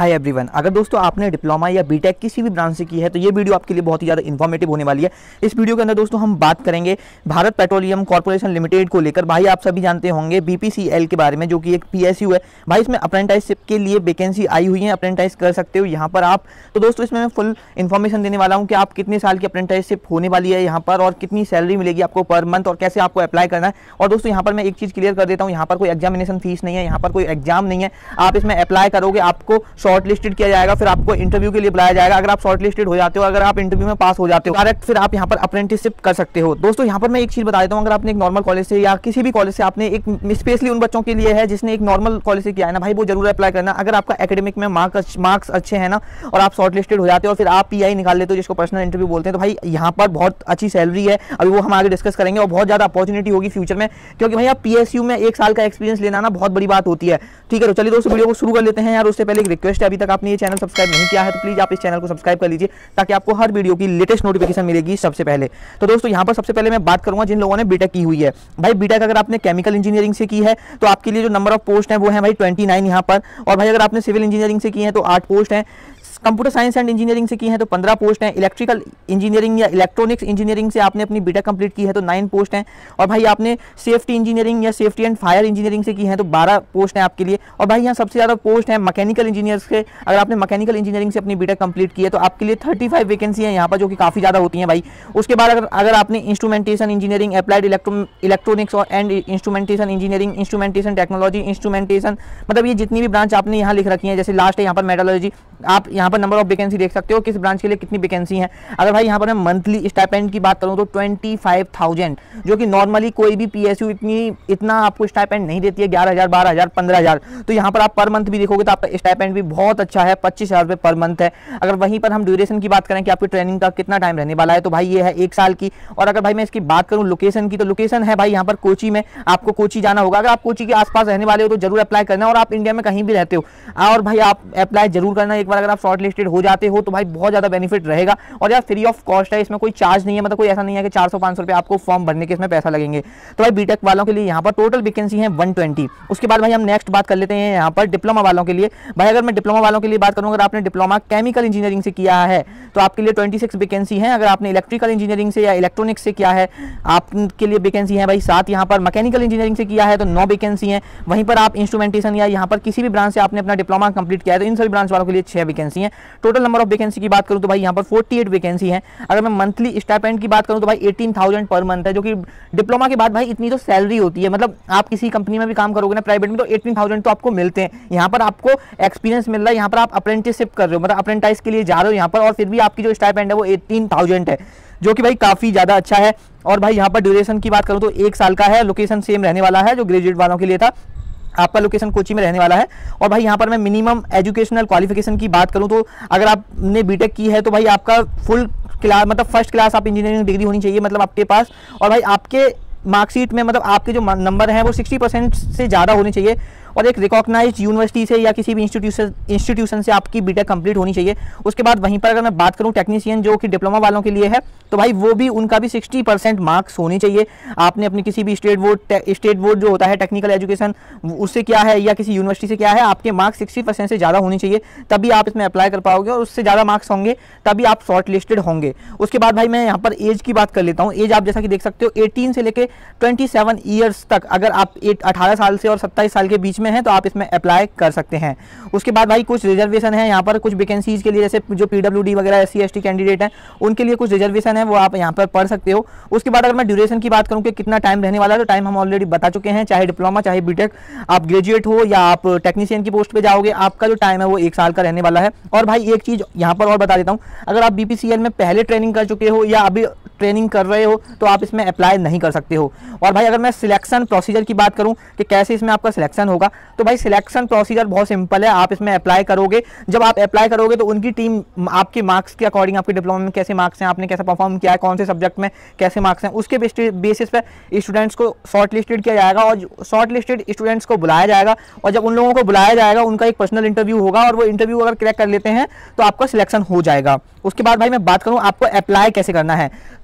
Hi everyone, अगर दोस्तों आपने डिप्लोमा या बीटेक किसी भी ब्रांच से की है तो ये वीडियो आपके लिए बहुत ही ज़्यादा इन्फॉर्मेटिव होने वाली है। इस वीडियो के अंदर दोस्तों हम बात करेंगे भारत पेट्रोलियम कॉर्पोरेशन लिमिटेड को लेकर। भाई आप सभी जानते होंगे बीपीसीएल के बारे में, जो कि एक पीएसयू है। भाई इसमें अप्रेंटिसशिप के लिए वैकेंसी आई हुई है, अप्रेंटिस कर सकते हो यहाँ पर आप। तो दोस्तों इसमें मैं फुल इन्फॉर्मेशन देने वाला हूँ कि आप कितने साल की अप्रेंटिसशिप होने वाली है यहाँ पर, और कितनी सैलरी मिलेगी आपको पर मंथ, और कैसे आपको अप्लाई करना है। और दोस्तों यहाँ पर मैं एक चीज़ क्लियर कर देता हूँ, यहाँ पर कोई एग्जामिनेशन फीस नहीं है, यहाँ पर कोई एग्जाम नहीं है। आप इसमें अप्लाई करोगे, आपको शॉर्ट लिस्टेड किया जाएगा, फिर आपको इंटरव्यू के लिए बुलाया जाएगा। अगर आप शॉर्ट लिस्टेड हो जाते हो, अगर आप इंटरव्यू में पास हो जाते हो डायरेक्ट, फिर आप यहाँ पर अप्रेंटिसशिप कर सकते हो। दोस्तों यहाँ पर मैं एक चीज़ बता देता हूँ, अगर आपने एक नॉर्मल कॉलेज से या किसी भी कॉलेज से आपने एक, स्पेशली उन बच्चों के लिए है जिसने एक नॉर्मल कॉलेज से किया है ना भाई, वो जरूर अप्लाई करना। अगर आपका एकेडमिक में मार्क्स अच्छे हैं ना, और आप शॉर्ट लिस्टेड हो जाते हो, फिर आप पीआई निकाल लेते हो, जिसको पर्सनल इंटरव्यू बोलते हैं, तो भाई यहाँ पर बहुत अच्छी सैलरी है। अभी वो हम आगे डिस्कस करेंगे, और बहुत ज़्यादा अपॉर्चुनिटी होगी फ्यूचर में, क्योंकि भाई आप पीएसयू में 1 साल का एक्सपीरियंस लेना ना बहुत बड़ी बात होती है। ठीक है, तो चलिए दोस्तों वीडियो को शुरू कर लेते हैं यार। उससे पहले एक रिक्वेस्ट है, अभी तक आपने ये चैनल सब्सक्राइब नहीं किया है तो प्लीज आप इस चैनल को सब्सक्राइब कर लीजिए, ताकि आपको हर वीडियो की लेटेस्ट नोटिफिकेशन मिलेगी सबसे पहले। तो दोस्तों यहाँ पर सबसे पहले मैं बात करूंगा जिन लोगों ने बीटेक की हुई है। भाई बीटेक अगर आपने केमिकल इंजीनियरिंग से की है तो आपके लिए जो नंबर ऑफ पोस्ट है वो है भाई 29 यहाँ पर। और भाई अगर आपने सिविल इंजीनियरिंग से की है तो 8 पोस्ट हैं। कंप्यूटर साइंस एंड इंजीनियरिंग से की है तो 15 पोस्ट हैं। इलेक्ट्रिकल इंजीनियरिंग या इलेक्ट्रॉनिक्स इंजीनियरिंग से आपने अपनी बीटेक कंप्लीट की है तो 9 पोस्ट हैं। और भाई आपने सेफ्टी इंजीनियरिंग या सेफ्टी एंड फायर इंजीनियरिंग से की है तो 12 पोस्ट हैं आपके लिए। और भाई यहाँ सबसे ज़्यादा पोस्ट है मैकेनिकल इंजीनियर्स के। अगर आपने मैकेनिकल इंजीनियरिंग से अपनी बीटेक कंप्लीट की है तो आपके लिए 35 वैकेंसी है यहाँ पर, जो कि काफ़ी ज़्यादा होती हैं भाई। उसके बाद अगर आपने इंस्ट्रूमेंटेशन इंजीनियरिंग, अप्लाइड इलेक्ट्रॉनिक्स और and instrumentation engineering, instrumentation technology, instrumentation, मतलब ये जितनी भी ब्रांच आपने यहाँ लिख रखी है, जैसे लास्ट है यहाँ पर मेटलर्जी, आप यहाँ पर नंबर ऑफ वैकेंसी देख सकते हो किस ब्रांच के लिए कितनी वैकेंसी है। अगर भाई यहाँ पर मैं मंथली स्टाइपेंड की बात करूँ तो 25,000, जो कि नॉर्मली कोई भी पीएसयू इतना आपको स्टाइपेंड नहीं देती है, 11,000, 12,000, 15,000। तो यहाँ पर आप पर मंथ भी देखोगे तो आपका स्टाइपेंड भी बहुत अच्छा है, 25,000 रुपये पर मंथ है। अगर वहीं पर हम ड्यूरेशन की बात करें कि आपकी ट्रेनिंग का कितना टाइम रहने वाला है, तो भाई ये है 1 साल की। और अगर भाई मैं इसकी बात करूँ लोकेशन की, तो लोकेशन है भाई यहाँ पर कोची में, आपको कोची जाना होगा। अगर आप कोची के आसपास रहने वाले हो तो जरूर अप्लाई करना, और आप इंडिया में कहीं भी रहते हो और भाई आप अप्लाई जरूर करना एक बार। अगर आप शॉर्ट लिस्टेड हो जाते हो तो भाई बहुत ज़्यादा बेनिफिट रहेगा। और यार फ्री ऑफ कॉस्ट है, इसमें कोई चार्ज नहीं है, मतलब कोई ऐसा नहीं है कि 400-500 रुपये आपको फॉर्म भरने के इसमें पैसा लगेंगे। तो भाई बीटेक वालों के लिए यहाँ पर टोटल वैकेंसी है 120। उसके बाद भाई हम नेक्स्ट बात कर लेते हैं यहाँ पर डिप्लोमा वालों के लिए। भाई अगर मैं डिप्लोमा वालों के लिए बात करूँ, अगर आपने डिप्लोमा केमिकल इंजीनियरिंग से किया है तो आपके लिए 26 वैकेंसी है। अगर आपने इलेक्ट्रिकल इंजीनियरिंग से या इलेक्ट्रॉनिक्स से किया है आपके लिए वैकेंसी है भाई 7। यहाँ पर मैकेनिकल इंजीनियरिंग से किया है तो 9 वैकेंसी है। वहीं पर आप इंस्ट्रूमेंटेशन या यहाँ पर किसी भी ब्रांच से आपने अपना डिप्लोमा कंप्लीट किया है तो इन सभी ब्रांच वालों के लिए 6 वैकेंसी है। टोटल नंबर ऑफ वैकेंसी की बात करूं तो भाई यहाँ पर 48 वैकेंसी है। अगर मैं मंथली स्टाइपेंड की बात करूं तो भाई 18,000 पर मंथ है, जो कि डिप्लोमा के बाद भाई इतनी तो सैलरी होती है। मतलब आप किसी कंपनी में भी काम करोगे ना प्राइवेट में तो 18,000 तो आपको मिलते हैं। यहाँ पर आपको एक्सपीरियंस मिल रहा है, यहाँ पर आप अप्रेंटिसशिप कर रहे हो, मतलब अप्रेंटाइज के लिए जा रहे हो यहाँ पर, और फिर भी आपकी जो स्टाइपेंड है वो 18,000 है, जो कि भाई काफ़ी ज़्यादा अच्छा है। और भाई यहाँ पर ड्यूरेशन की बात करूँ तो 1 साल का है। लोकेशन सेम रहने वाला है जो ग्रेजुएट वालों के लिए था, आपका लोकेशन कोची में रहने वाला है। और भाई यहाँ पर मैं मिनिमम एजुकेशनल क्वालिफिकेशन की बात करूँ तो अगर आपने बीटेक की है तो भाई आपका फुल क्लास, मतलब फर्स्ट क्लास आप इंजीनियरिंग डिग्री होनी चाहिए मतलब आपके पास। और भाई आपके मार्कशीट में मतलब आपके जो नंबर हैं वो 60% से ज़्यादा होने चाहिए, और एक रिकॉग्नाइज्ड यूनिवर्सिटी से या किसी भी इंस्टीट्यूशन से आपकी बीटेक कंप्लीट होनी चाहिए। उसके बाद वहीं पर अगर मैं बात करूं टेक्नीशियन जो कि डिप्लोमा वालों के लिए है, तो भाई वो भी उनका भी 60% मार्क्स होने चाहिए। आपने अपनी किसी भी स्टेट बोर्ड जो होता है टेक्निकल एजुकेशन उससे क्या है या किसी यूनिवर्सिटी से क्या है, आपके मार्क्स 60% से ज़्यादा होने चाहिए, तभी आप इसमें अप्लाई कर पाओगे, और उससे ज़्यादा मार्क्स होंगे तभी आप शॉर्ट लिस्टेड होंगे। उसके बाद भाई मैं यहाँ पर एज की बात कर लेता हूँ। एज आप जैसा कि देख सकते हो 18 से लेकर 27 ईयर्स तक, अगर आप 18 साल से और 27 साल के बीच में है तो आप इसमें अप्लाई कर सकते हैं। उसके बाद भाई कुछ रिजर्वेशन है यहाँ पर कुछ वैकेंसीज के लिए, जैसे जो पीडब्ल्यूडी वगैरह SC ST कैंडिडेट हैं उनके लिए कुछ रिजर्वेशन है, वो आप यहाँ पर पढ़ सकते हो। उसके बाद अगर मैं ड्यूरेशन की बात करूँ कि कितना टाइम रहने वाला है, तो टाइम हम ऑलरेडी बता चुके हैं, चाहे डिप्लोमा चाहे बीटेक, आप ग्रेजुएट हो या आप टेक्नीशियन की पोस्ट पर जाओगे, आपका जो टाइम है वो 1 साल का रहने वाला है। और भाई एक चीज़ यहाँ पर और बता देता हूँ, अगर आप BPCL में पहले ट्रेनिंग कर चुके हो या अभी ट्रेनिंग कर रहे हो तो आप इसमें अप्लाई नहीं कर सकते हो। और भाई अगर मैं सिलेक्शन प्रोसीजर की बात करूं कि कैसे इसमें आपका सिलेक्शन होगा, तो भाई सिलेक्शन प्रोसीजर बहुत सिंपल है। आप इसमें अप्लाई करोगे, जब आप अप्लाई करोगे तो उनकी टीम आपके मार्क्स के अकॉर्डिंग, आपके डिप्लोमा में कैसे मार्क्स हैं, आपने कैसे परफॉर्म किया है, कौन से सब्जेक्ट में कैसे मार्क्स हैं, उसके बेसिस पर स्टूडेंट्स को शॉर्ट लिस्टेड किया जाएगा, और शॉर्ट लिस्टेड स्टूडेंट्स को बुलाया जाएगा। और जब उन लोगों को बुलाया जाएगा उनका एक पर्सनल इंटरव्यू होगा, और वो इंटरव्यू अगर क्रैक कर लेते हैं तो आपका सिलेक्शन हो जाएगा। उसके बाद भाई मैं बात करूं आपको अप्लाई कैसे करना है, तो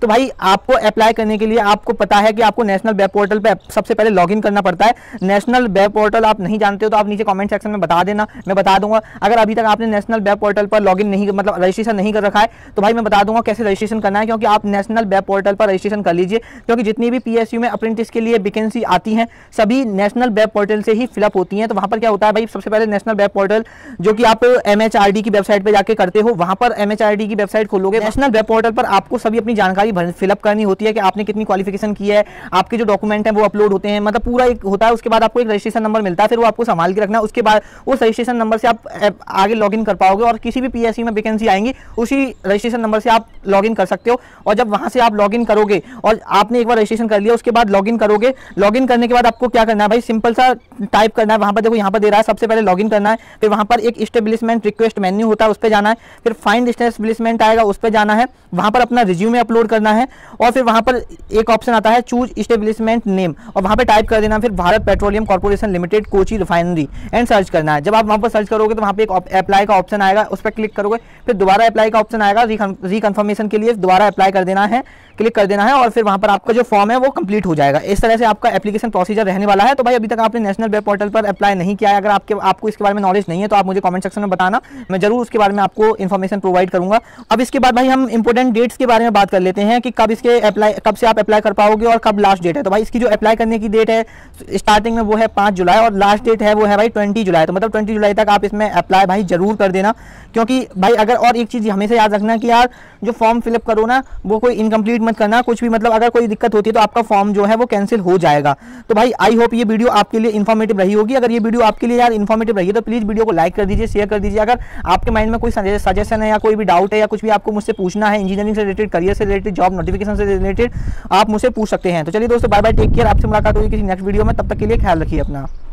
तो भाई आपको अप्लाई करने के लिए आपको पता है कि आपको नेशनल वेब पोर्टल पे सबसे पहले लॉगिन करना पड़ता है। नेशनल वेब पोर्टल आप नहीं जानते हो तो आप नीचे कमेंट सेक्शन में बता देना, मैं बता दूंगा। अगर अभी तक आपने नेशनल वेब पोर्टल पर लॉगिन नहीं, मतलब रजिस्ट्रेशन नहीं कर रखा है, तो भाई मैं बता दूंगा कैसे रजिस्ट्रेशन करना है, क्योंकि आप नेशनल वेब पोर्टल पर रजिस्ट्रेशन कर लीजिए, क्योंकि जितनी भी पीएसयू में अप्रेंटिस के लिए वैकेंसी आती हैं सभी नेशनल वेब पोर्टल से ही फिलअप होती हैं। तो वहां पर क्या होता है भाई, सबसे पहले नेशनल वेब पोर्टल जो कि आप MHRD की वेबसाइट पर जाके करते हो, वहां पर MHRD की वेबसाइट खोलोगे, नेशनल वेब पोर्टल पर आपको सभी अपनी जानकारी फिलअप करनी होती है कि आपने कितनी क्वालिफिकेशन की है, आपके जो डॉक्यूमेंट हैं वो अपलोड होते हैं, मतलब पूरा एक होता है। उसके बाद आपको एक रजिस्ट्रेशन नंबर मिलता है, फिर वो आपको संभाल के रखना है। उसके बाद उस रजिस्ट्रेशन नंबर से आप आगे लॉगिन कर पाओगे और किसी भी पीएसयू में वैकेंसी आएंगी उसी रजिस्ट्रेशन नंबर से आप लॉगिन कर सकते हो। और जब वहां से आप लॉगिन करोगे और आपने एक बार रजिस्ट्रेशन कर लिया, उसके बाद लॉगिन करोगे, लॉगिन करने के बाद आपको क्या करना है भाई, सिंपल सा टाइप करना है। वहां पर देखो यहाँ पर दे रहा है, सबसे पहले लॉगिन करना है, फिर वहां पर एक एस्टेब्लिशमेंट रिक्वेस्ट मेन्यू होता है, उस पर जाना है, फिर फाइंड एस्टेब्लिशमेंट आएगा, उस पर जाना है, वहां पर अपना रिज्यूमे अपलोड करना है, और फिर वहां पर एक ऑप्शन आता है चूज एस्टेब्लिशमेंट नेम, और वहां पे टाइप कर देना फिर Bharat petroleum corporation limited Kochi refinery and search करना है। जब आप वहां पर सर्च करोगे तो वहां पे एक अप्लाई का ऑप्शन आएगा, उस पर क्लिक करोगे, फिर दोबारा अप्लाई का ऑप्शन आएगा, रिकन्फर्मेशन के लिए दोबारा अप्लाई कर देना है, क्लिक कर देना है, और फिर वहां पर आपका जो फॉर्म है वो कंप्लीट हो जाएगा। इस तरह से आपका एप्लीकेशन प्रोसीजर रहने वाला है। तो भाई अभी तक आपने नेशनल वेब पोर्टल पर अप्लाई नहीं किया है, अगर आपको इसके बारे में नॉलेज नहीं है तो आप मुझे कमेंट सेक्शन में बताना, मैं जरूर उसके बारे में आपको इन्फॉर्मेशन प्रोवाइड करूंगा। अब इसके बाद भाई हम इंपॉर्टेंट डेट्स के बारे में बात कर लेते हैं कि कब से आप अप्लाई कर पाओगे और कब लास्ट डेट है। तो भाई इसकी जो अप्लाई करने की डेट है स्टार्टिंग में वो है 5 जुलाई और लास्ट डेट है वो है भाई 20 जुलाई। तो मतलब 20 जुलाई तक आप इसमें अप्लाई भाई जरूर कर देना, क्योंकि भाई अगर और एक चीज़ हमेशा याद रखना कि यार जो फॉर्म फिलअप करो ना वो कोई इनकम्प्लीट मत करना, कुछ भी मतलब अगर कोई दिक्कत होती है तो आपका फॉर्म जो है वो कैंसिल हो जाएगा। तो भाई आई होप ये वीडियो आपके लिए इन्फॉर्मेटिव रही होगी। अगर ये वीडियो आपके लिए यार इन्फॉर्मेटिव रही है तो प्लीज़ वीडियो को लाइक कर दीजिए, शेयर कर दीजिए। अगर आपके माइंड में कोई सजेशन है या कोई भी डाउट है या कुछ भी आपको मुझसे पूछना है इंजीनियरिंग से रिलेटेड, करियर से रिलेटेड, जॉब नोटिफिकेशन से रिलेटेड, आप मुझसे पूछ सकते हैं। तो चलिए दोस्तों, बाय बाय, टेक केयर, आपसे मुलाकात होगी किसी नेक्स्ट वीडियो में, तब तक के लिए ख्याल रखिए अपना।